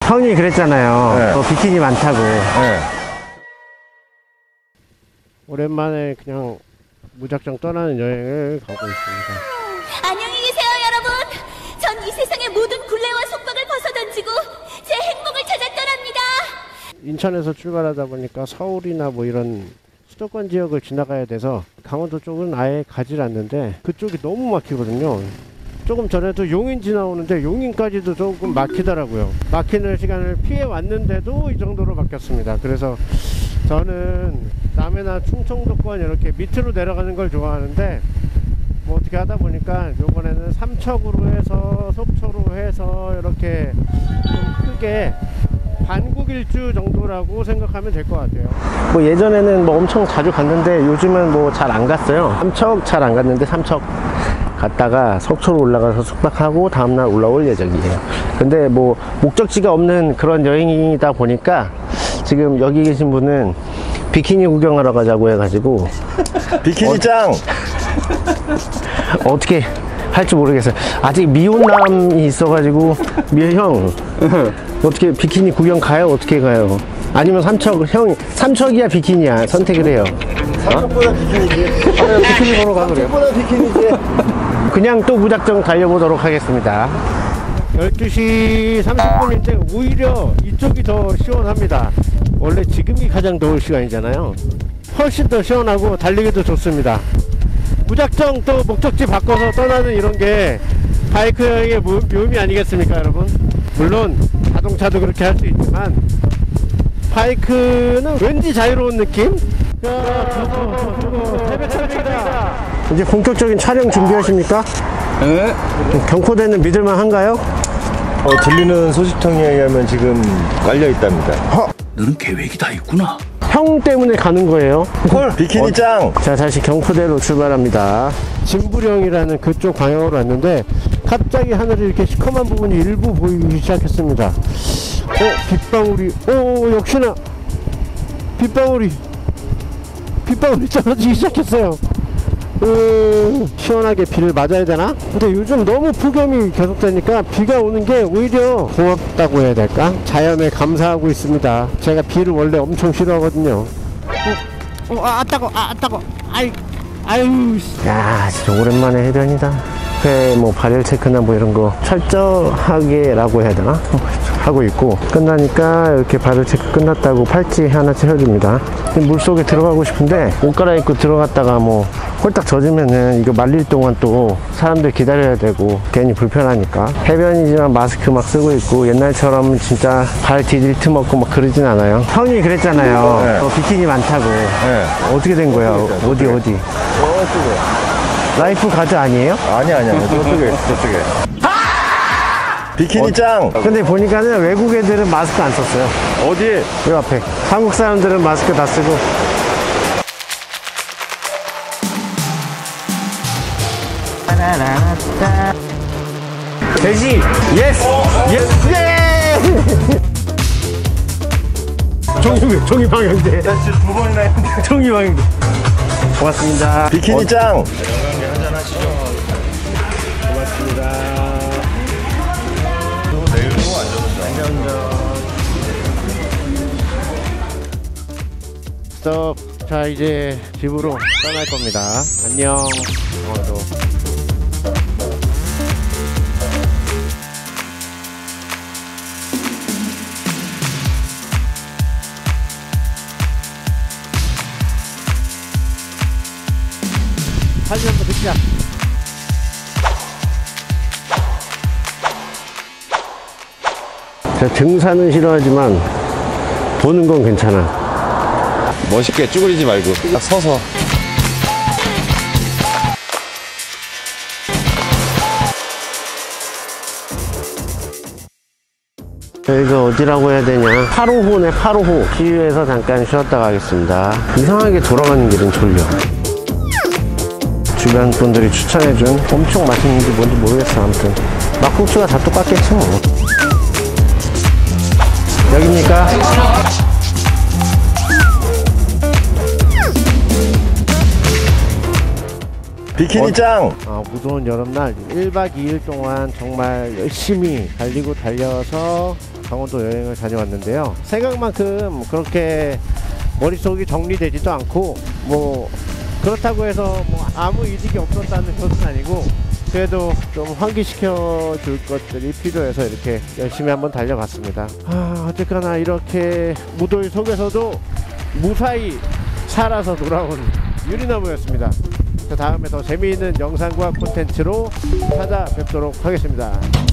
형이 그랬잖아요. 네. 비키니 많다고. 네. 오랜만에 그냥 무작정 떠나는 여행을 가고 있습니다. 안녕히 계세요, 여러분. 전 이 세상의 모든 굴레와 속박을 벗어던지고 제 행복을 찾아 떠납니다. 인천에서 출발하다 보니까 서울이나 뭐 이런 수도권 지역을 지나가야 돼서 강원도 쪽은 아예 가질 않는데 그쪽이 너무 막히거든요. 조금 전에도 용인 지나오는데 용인까지도 조금 막히더라고요. 막히는 시간을 피해 왔는데도 이 정도로 막혔습니다. 그래서 저는 남해나 충청도권 이렇게 밑으로 내려가는 걸 좋아하는데 뭐 어떻게 하다 보니까 요번에는 삼척으로 해서 속초로 해서 이렇게 좀 크게 반국일주 정도라고 생각하면 될 것 같아요. 뭐 예전에는 뭐 엄청 자주 갔는데 요즘은 뭐 잘 안 갔어요. 삼척 잘 안 갔는데 삼척 갔다가 속초로 올라가서 숙박하고 다음날 올라올 예정이에요. 근데 뭐 목적지가 없는 그런 여행이다 보니까 지금 여기 계신 분은 비키니 구경하러 가자고 해가지고 비키니 짱! 어떻게 할지 모르겠어요. 아직 미혼남이 있어가지고 형 어떻게 비키니 구경 가요? 어떻게 가요? 아니면 삼척 형 삼척이야 비키니야 선택을 해요. 삼척보다 비키니지. 비키니 보러 가 그래요. 삼척보다 비키니지. 그냥 또 무작정 달려보도록 하겠습니다. 12시 30분인데 오히려 이쪽이 더 시원합니다. 원래 지금이 가장 더울 시간이잖아요. 훨씬 더 시원하고 달리기도 좋습니다. 무작정 또 목적지 바꿔서 떠나는 이런 게 바이크 여행의 묘미 아니겠습니까, 여러분? 물론 자동차도 그렇게 할 수 있지만 바이크는 왠지 자유로운 느낌? 새벽 촬영이다. 이제 본격적인 촬영 준비하십니까? 네? 경포대는 믿을만 한가요? 들리는 소식통에 의하면 지금 깔려있답니다. 너는 계획이 다 있구나. 형 때문에 가는 거예요. 헐! 비키니 짱! 자, 다시 경포대로 출발합니다. 진부령이라는 그쪽 방향으로 왔는데 갑자기 하늘에 이렇게 시커먼 부분이 일부 보이기 시작했습니다. 빗방울이 역시나 빗방울이 떨어지기 시작했어요. 시원하게 비를 맞아야 되나? 근데 요즘 너무 폭염이 계속되니까 비가 오는 게 오히려 고맙다고 해야 될까? 자연에 감사하고 있습니다. 제가 비를 원래 엄청 싫어하거든요. 따가워. 아유. 야, 진짜 오랜만에 해변이다. 뭐 발열 체크나 뭐 이런 거 철저하게라고 해야 되나? 하고 있고 끝나니까 이렇게 발열 체크 끝났다고 팔찌 하나 채워줍니다. 물속에 들어가고 싶은데 옷 갈아입고 들어갔다가 뭐 홀딱 젖으면은 이거 말릴 동안 또 사람들 기다려야 되고 괜히 불편하니까 해변이지만 마스크 막 쓰고 있고 옛날처럼 진짜 발 디딜 틈 없고 막 그러진 않아요. 형이 그랬잖아요. 네. 비키니 많다고. 네. 어떻게 된 거야? 어디? 저쪽에. 라이프 가드 아니에요? 아니야. 저쪽에. 비키니 짱! 근데 보니까는 외국 애들은 마스크 안 썼어요. 어디? 요 앞에. 한국 사람들은 마스크 다 쓰고. 돼지! 예스! 예스! 종이 방향제. 나 지금 2번이나 했는데. 종이 방향제. 고맙습니다. 비키니 짱! 고맙습니다. 스톱. 자, 이제 집으로 떠날 겁니다. 안녕. 사진 한번 찍자. 제가 등산은 싫어하지만 보는 건 괜찮아. 멋있게 쭈그리지 말고 딱 서서. 여기가 어디라고 해야 되냐? 8호호네 8호호. 시유에서 잠깐 쉬었다 가겠습니다. 이상하게 돌아가는 길은 졸려. 주변 분들이 추천해준 엄청 맛있는지 뭔지 모르겠어. 아무튼 막국수가 다 똑같겠지 뭐. 여기입니까? 비키니 짱! 무더운 여름날 1박 2일 동안 정말 열심히 달리고 달려서 강원도 여행을 다녀왔는데요. 생각만큼 그렇게 머릿속이 정리되지도 않고 뭐 그렇다고 해서 뭐 아무 이득이 없었다는 것은 아니고 그래도 좀 환기시켜 줄 것들이 필요해서 이렇게 열심히 한번 달려봤습니다. 어쨌거나 이렇게 무더위 속에서도 무사히 살아서 돌아온 유리나무였습니다. 다음에 더 재미있는 영상과 콘텐츠로 찾아뵙도록 하겠습니다.